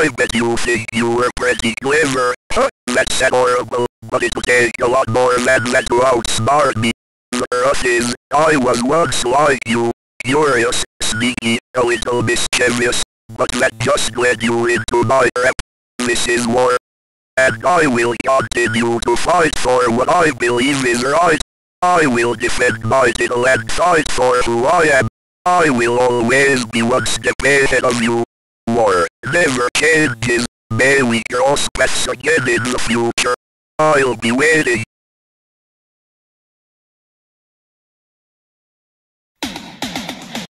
I bet you think you were pretty clever. Huh, that's adorable, but it'll take a lot more than that to outsmart me. The truth is, I was once like you. Curious, sneaky, a little mischievous, but that just led you into my trap. This is war. And I will continue to fight for what I believe is right. I will defend my title and fight for who I am. I will always be one step ahead of you. War never changes. May we cross paths again in the future. I'll be waiting.